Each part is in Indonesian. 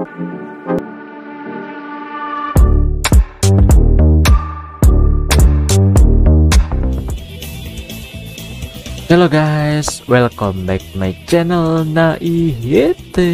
Hello guys, welcome back my channel Naihete.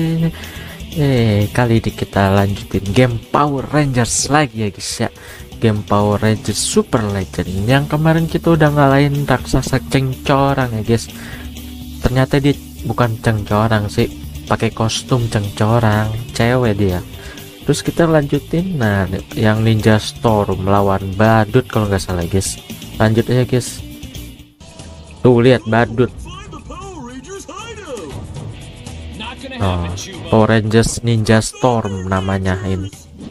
Kali ini kita lanjutin game Power Rangers lagi ya guys ya. Game Power Rangers Super Legend. Yang kemarin kita udah ngalahin raksasa cengcorang ya guys. Ternyata dia bukan cengcorang sih, pakai kostum cengcorang, cewek dia. Terus kita lanjutin yang Ninja Storm melawan Badut kalau nggak salah guys. Lanjut aja guys. Tuh lihat Badut. Power Rangers Ninja Storm namanya ini.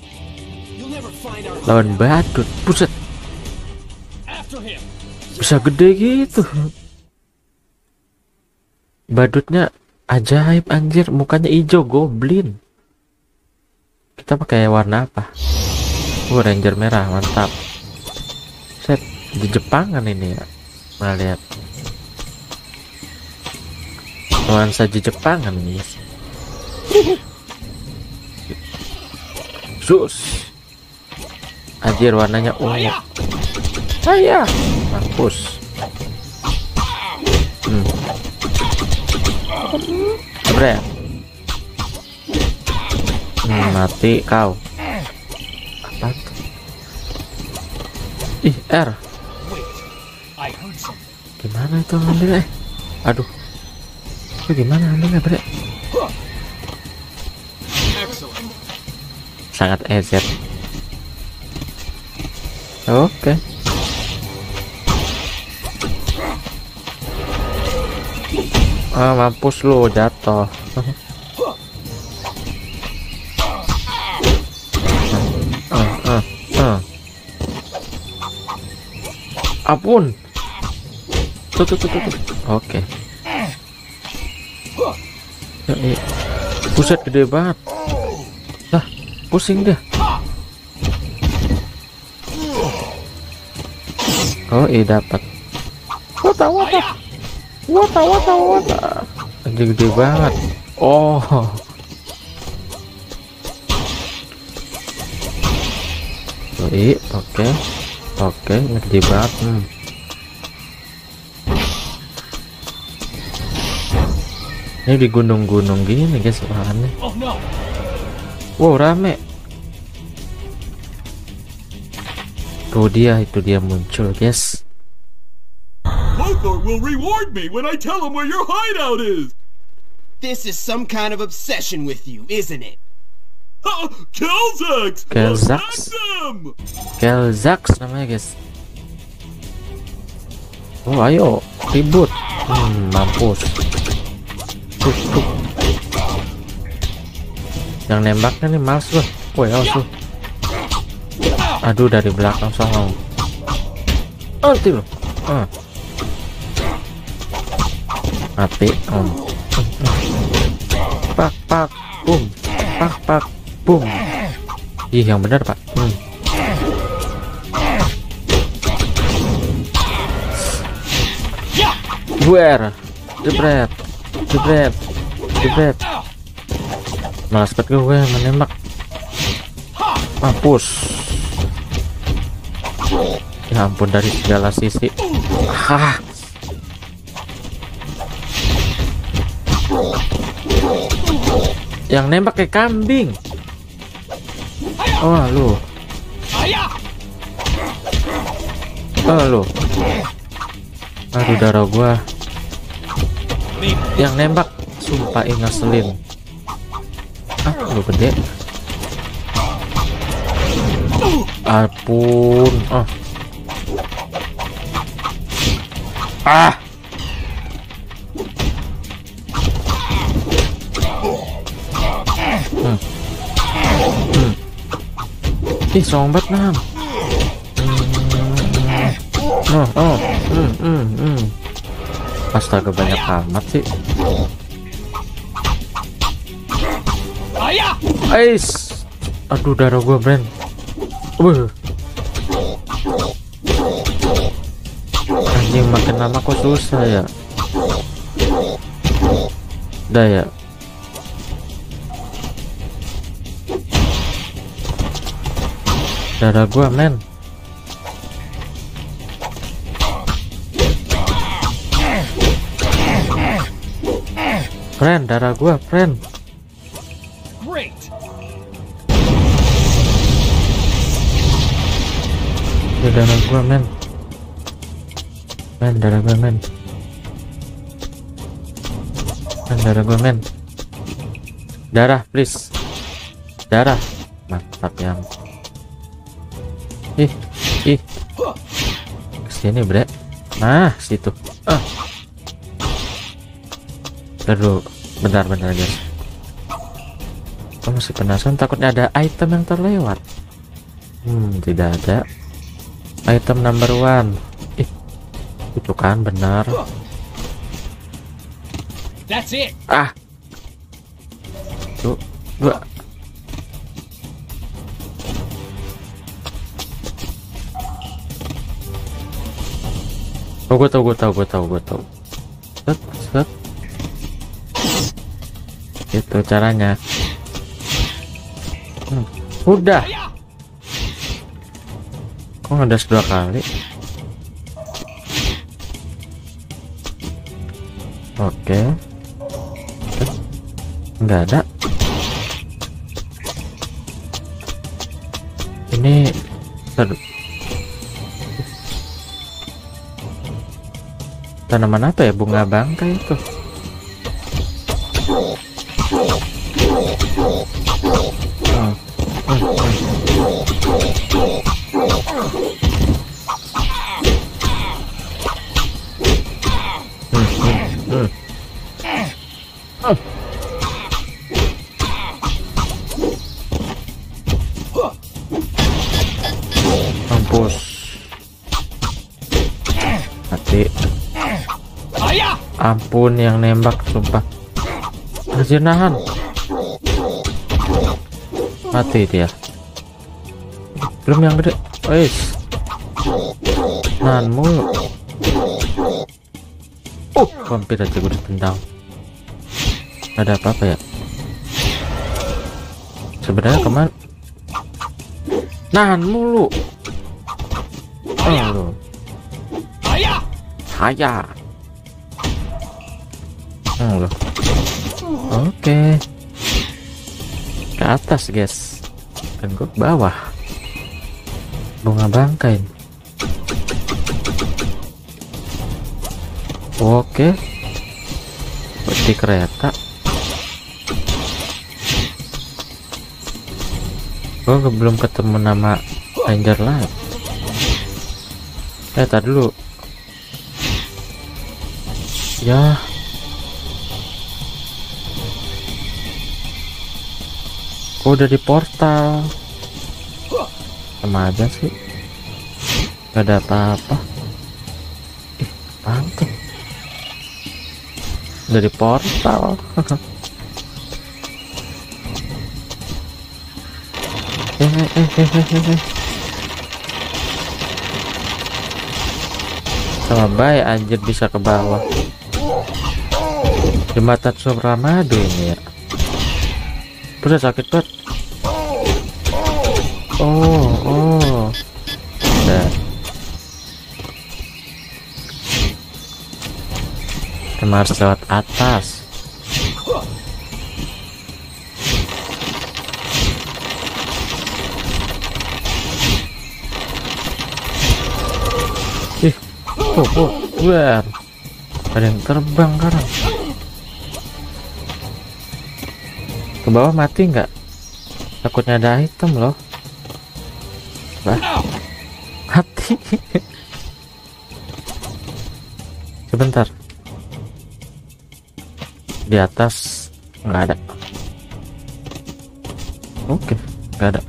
Lawan Badut, buset. Bisa gede gitu. Badutnya ajaib anjir, mukanya hijau goblin. Kita pakai warna apa? Ranger merah, mantap. Set di Jepangan ini ya. Nah lihat. Nuansa Jepangan nih. Sus. Anjir warnanya ungu. Ayah, mampus. Bre. Mati kau. Apa tuh? Ih, R. Gimana itu ngambilnya? Aduh. Itu gimana ambilnya, Bre? Sangat EZ. Oke. Mampus lu, jatuh. Ampun. Tuh. Oke. Buset gede banget. Lah, pusing deh. Oh, dapat. Wata. Anjir gede banget. Oh. Oke, gede banget. Ini di gunung-gunung gini guys, aneh. Wow, rame. Tuh itu dia muncul guys. Lothar will reward me when I tell him where your hideout is. This is some kind of obsession with you, isn't it? Kelzax! Kelzax namanya guys. Oh ayo ribut. Mampus. Tuh. Yang nembaknya nih males loh. Woi awas loh. Aduh dari belakang songong. Nanti loh. Mati. Pak boom. Pak boom. Ih yang benar pak. Buer. Jebret. Malas banget gue menembak. Mampus. Ya ampun dari segala sisi. Yang nembak kayak kambing. Oh lu. Aduh darah gua. Yang nembak sumpah ngeselin. Lu gede. Ampun. Ih sombat nam. Astaga banyak amat sih. Aduh darah gua brand. Anjing makin lama kok susah ya. Dah ya. Darah gua, men. Friend, darah gua, friend. Great. Darah gua, men. Men, darah gua, men. Men, darah gua, men. Darah, please. Darah. Mantap yang. Ih. Kesini, bre. Nah, situ. Aduh, bentar guys. Aku masih penasaran, takutnya ada item yang terlewat. Tidak ada. Item number 1. Itu kan benar. That's it. Tuh, 2. Oh, gue tahu. Set. Itu caranya. Udah. Kok ngedas 2 kali? Oke. Nggak ada. Ini tanaman apa ya? Bunga bangkai itu. Mampus. Mati. Ampun yang nembak, sumpah. Anjir, nahan. Mati dia. Belum yang gede. Wes. Nahan mulu. Hampir aja gue ditendang. Ada apa-apa ya? Sebenarnya kemana? Nahan mulu. Lu. Haya. Loh. Oke. Ke atas, guys. Dan gue ke bawah. Bunga bangkai. Oke. Di kereta. Gue belum ketemu nama Ranger lain. Tadi dulu. Ya. Udah di portal. Sama aja sih. Gak ada apa-apa. Pantai. Udah di portal. Sama baik anjir bisa ke bawah. Jembatan Suramadu ini ya. Udah sakit banget. Oh. Udah. Kita harus lewat atas. Luar. Ada yang terbang sekarang. Ke bawah mati nggak? Takutnya ada item loh. Mati. Sebentar. Di atas nggak ada. Oke, nggak ada.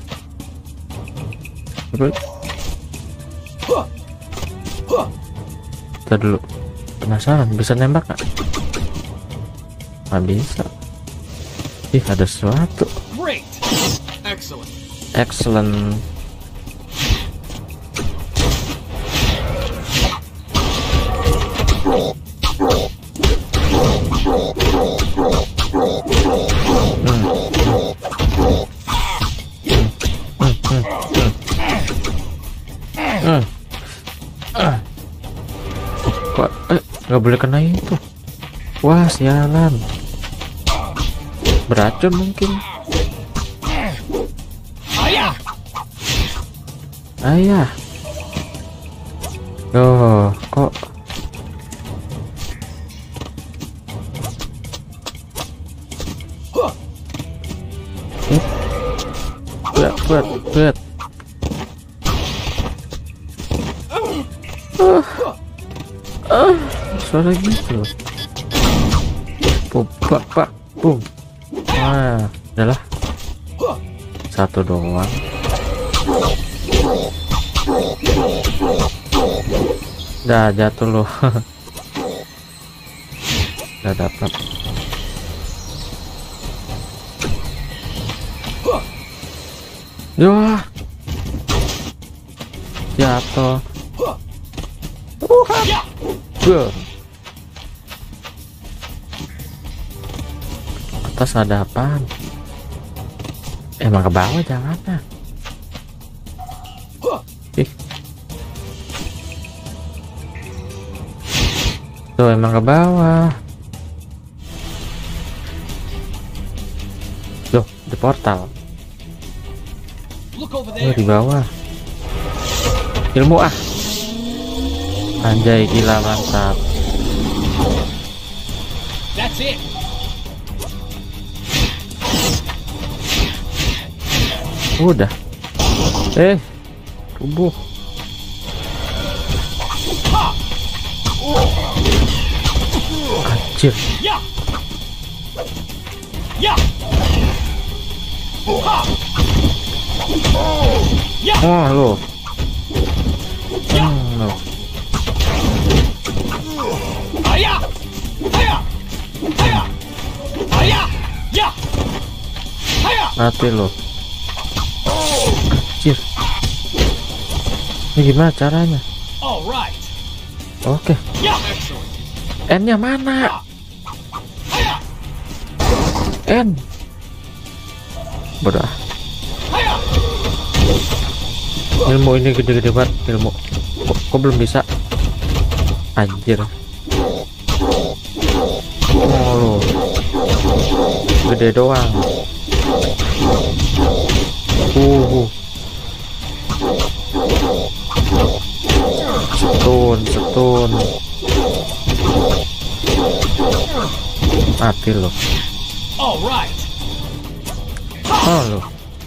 Kita dulu. Penasaran bisa nembak nggak? Nggak bisa. Ih, ada sesuatu. Excellent. nggak boleh kena itu. Wah sialan, beracun mungkin. Ayah, oh kok buat suara gitu. Pak, boom. Wah, udahlah. Satu doang. Dah jatuh loh. Udah dapat. Wah. Jatuh. Boom. Atas ada apaan? Emang ke bawah jalannya. Ih. Tuh emang ke bawah. Loh, di portal. Oh, di bawah. Ilmu ah. Anjay gila mantap. That's it. Udah. Tubuh. Anjir. Lo. Lo. Mati lo. Anjir. Ini gimana caranya? Oke. N-nya mana? N. Bodoh. Ilmu ini gede-gede banget ilmu. Kok belum bisa? Anjir. Oh lo. Gede doang. Setun. Mati lo. Oh lo.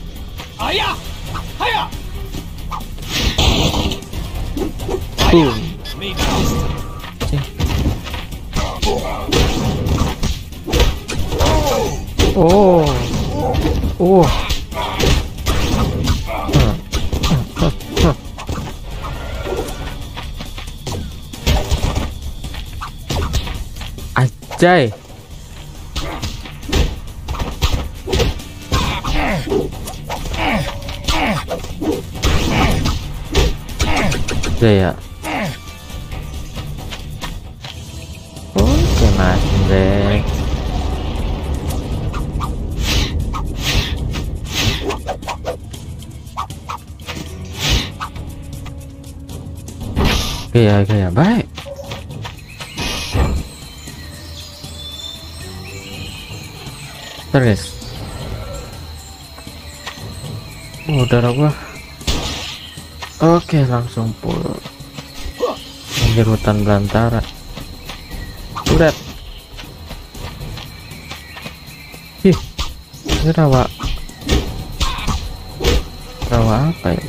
Boom. Oh. Ajay. Ya. Oke mas Bek. Gaya baik. Ntar guys. Darah gua. Oke langsung full. Anjir hutan belantara. Udah. Ih, ini rawa apa ya?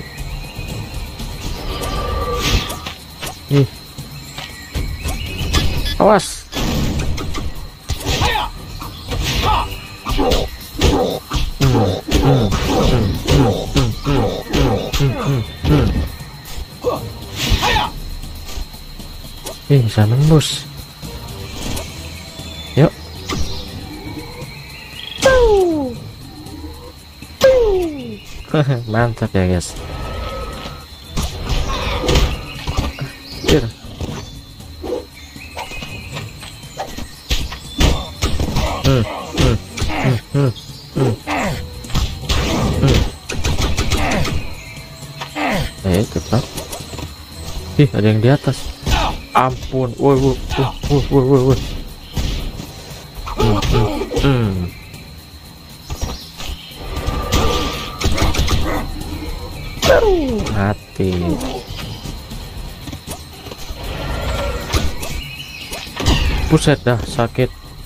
Ih, awas. Bisa nembus. Yuk. Mantap ya guys. Cepat. Ih, ada yang di atas. Ampun, woi, woi, woi, woi, woi, woi. Mati. Buset dah, sakit.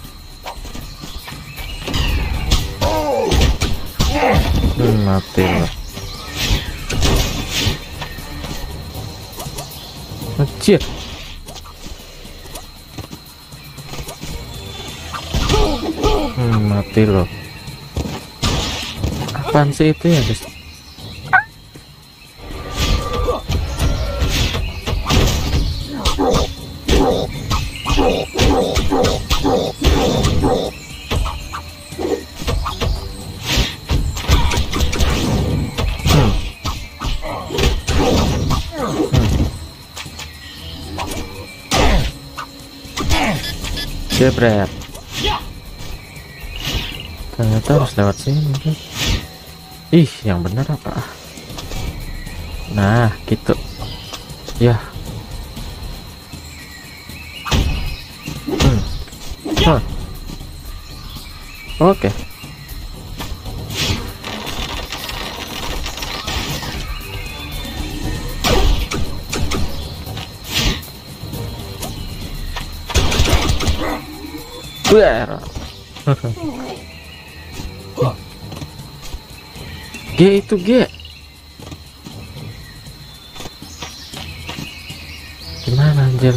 Mati lah. Anjir. Mati loh. Apaan sih itu ya, guys? Jebret. Ternyata harus lewat sini. Ih, yang benar apa? Nah, gitu. Ya. Oke. Biar. G itu G. Gimana anjir?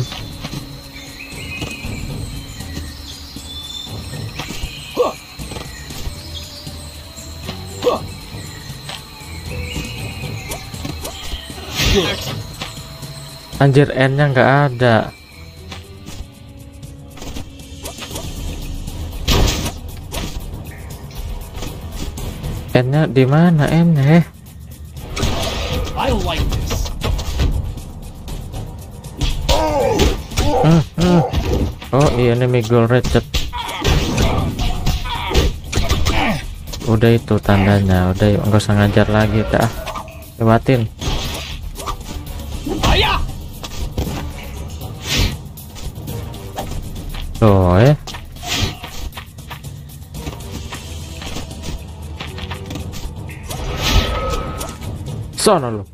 Anjir, N-nya nggak ada. N-nya di mana N-nya? I don't like this. Oh iya, ini Miguel Ratchet. Udah itu tandanya. Udah, yuk nggak usah ngajar lagi, dah. Lewatin. Tuh ya. Sono lu.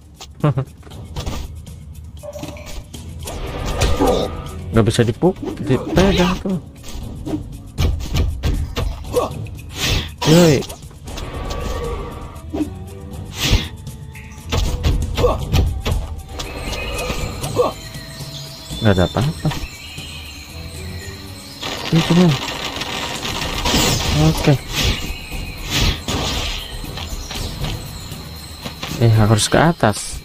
Nggak bisa dipegang tuh. Yoi. Nggak ada apa-apa. Itu kan. Oke. Harus ke atas.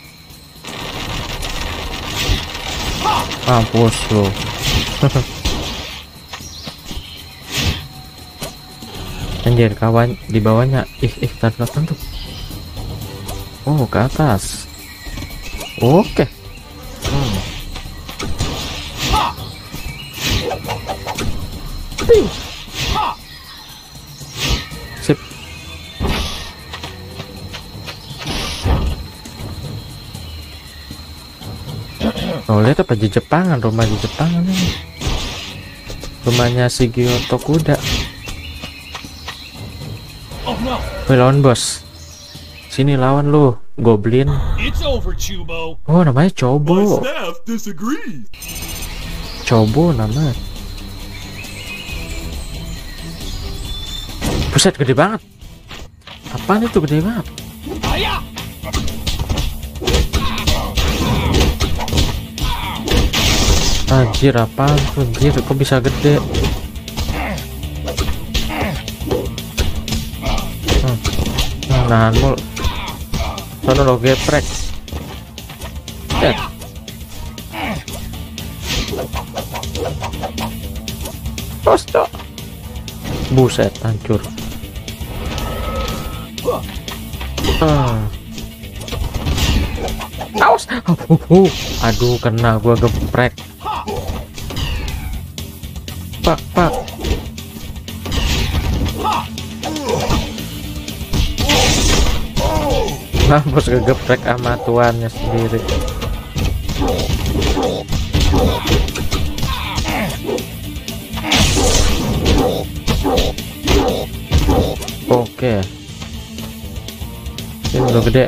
Mampus lo. Anjir, kawan di bawahnya. Tahan tuh. Oh, ke atas. Oke. Sip. Oh, lihat apa di Jepangan, rumah di Jepangan ini. Rumahnya Shigeto Kuda. Wih, lawan bos. Sini lawan lu, Goblin. Oh, namanya Chobo. Chobo namanya. Buset, gede banget. Apaan itu gede banget? Anjir, apaan tuh? Anjir, kok bisa gede? Nahan mul. Sono lo geprek. Posto. Buset, hancur. Awas. Aduh, kena gua geprek. Pak. Mampus kegeprek sama tuannya sendiri. Oke. Ini udah gede.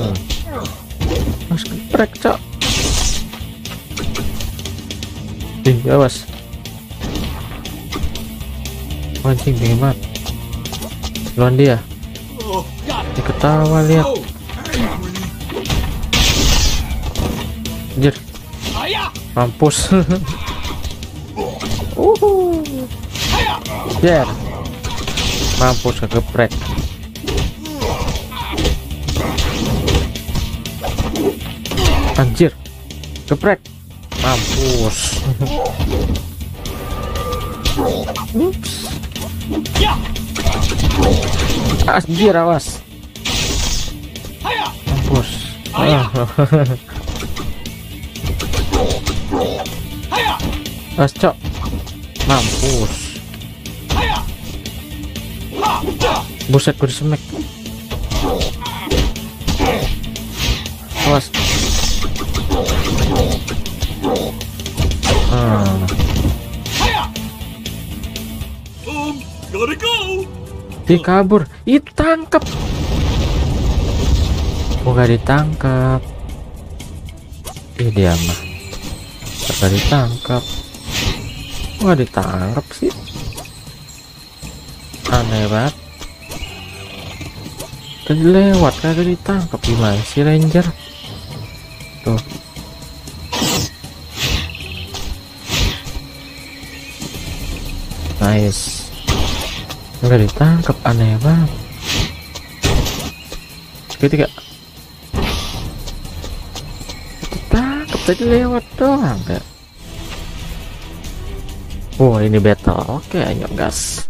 Mas geprek, cok. Ih, awas. Anjing dingin banget. Lawan dia. Dia ketawa, lihat. Anjir. Mampus. Jer. Mampus kegeprek. Anjir. Geprek. Mampus. Ups. Anjir, awas. Mampus. Awas, cok. Mampus. Buset, gue disemek. Awas. Gotta go. Dia kabur. Ih, tangkap. Oh, gak ditangkap. Ih, dia mah gak ditangkap. Gak ditangkap sih. Aneh banget. Tadi lewat kagak ditangkap. Gimana sih ranger? Tuh. Nice. Nggak ditangkap, aneh banget. Ketiga ditangkap, tadi lewat doang ya. Oh, ini battle. Oke, ayo gas.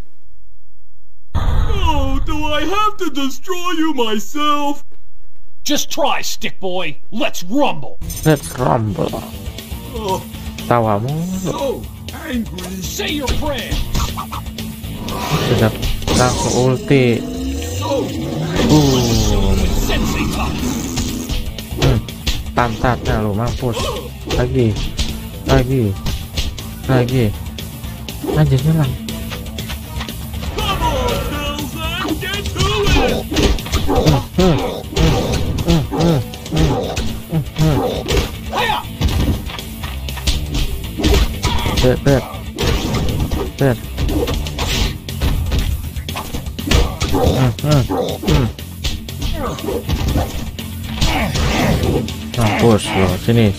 Oh, do I have to destroy you myself? Just try, stick boy. Let's rumble. Let's rumble. Oh, Tawamu so angry. Say your prayer. sudah langsung ulti. Sensei time. Pantatnya lu, mampus. Lagi. Anjir, nyelang. Come on, Belzak, get to it. Bet. Mampus lo, sini.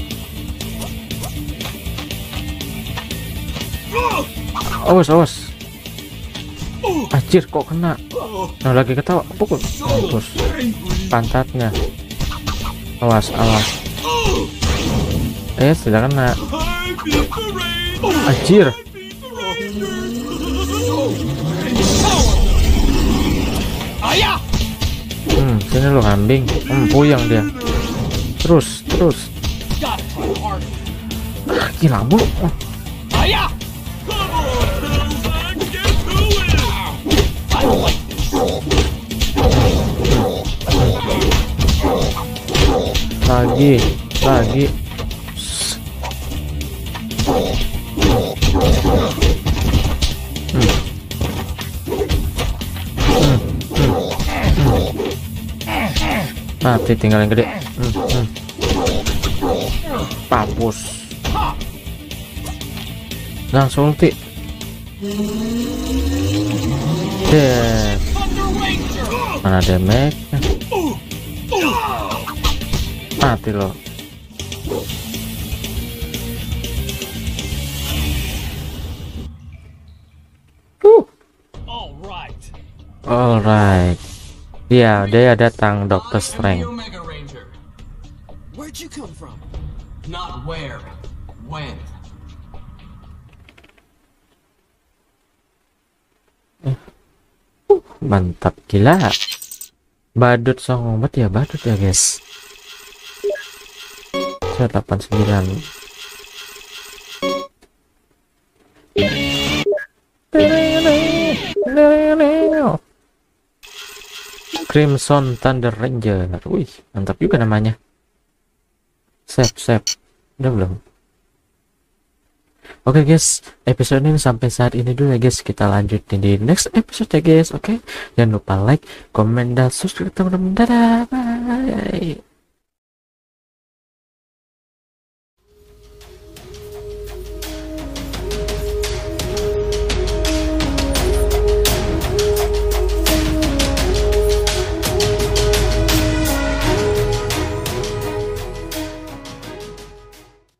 Awas. Anjir, kok kena. Nah, lagi ketawa, pukul. Mampus. Pantatnya. Awas. Sudah kena. Anjir. Sini lo kambing. Puyeng dia. Terus. Gila mulu. Lagi. Mati, tinggal yang gede. Mampus. Langsung ulti. Mana damage-nya? Mati loh. Alright. Ya, dia datang Dr. Strange. Omega Ranger. Where'd you come from? Not where, when. Mantap gila. Badut songong banget ya, badut ya guys. 89. Crimson Thunder Ranger. Wih, mantap juga namanya. Save. Udah belum? Oke guys, episode ini sampai saat ini dulu ya guys. Kita lanjutin di next episode ya guys. Oke, jangan lupa like, comment, dan subscribe teman-teman. Dadah, bye.